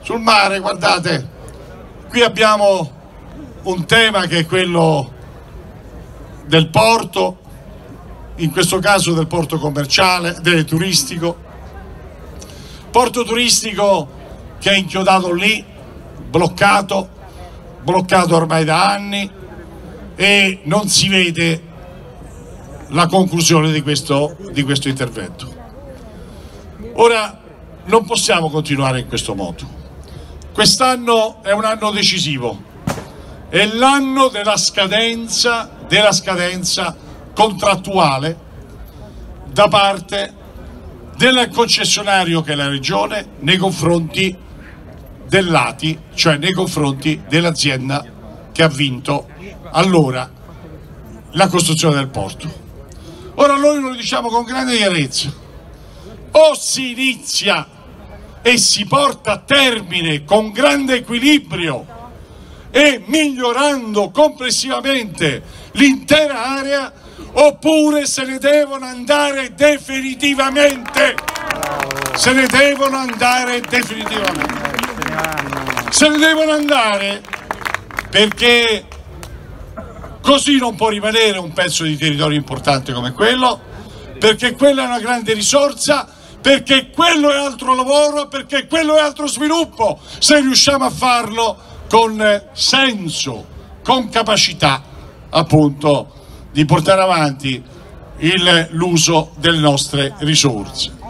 sul mare, guardate, qui abbiamo un tema che è quello del porto, in questo caso del porto commerciale, del turistico, porto turistico che è inchiodato lì, bloccato ormai da anni, e non si vede la conclusione di questo intervento. Ora non possiamo continuare in questo modo. Quest'anno è un anno decisivo, è l'anno della scadenza contrattuale da parte del concessionario che è la Regione nei confronti dell'ATI, cioè nei confronti dell'azienda che ha vinto allora la costruzione del porto. Ora noi lo diciamo con grande chiarezza: o si inizia e si porta a termine con grande equilibrio e migliorando complessivamente l'intera area, oppure se ne devono andare definitivamente. Se ne devono andare definitivamente. Se ne devono andare perché così non può rimanere un pezzo di territorio importante come quello, perché quella è una grande risorsa, perché quello è altro lavoro, perché quello è altro sviluppo, se riusciamo a farlo con senso, con capacità appunto di portare avanti l'uso delle nostre risorse.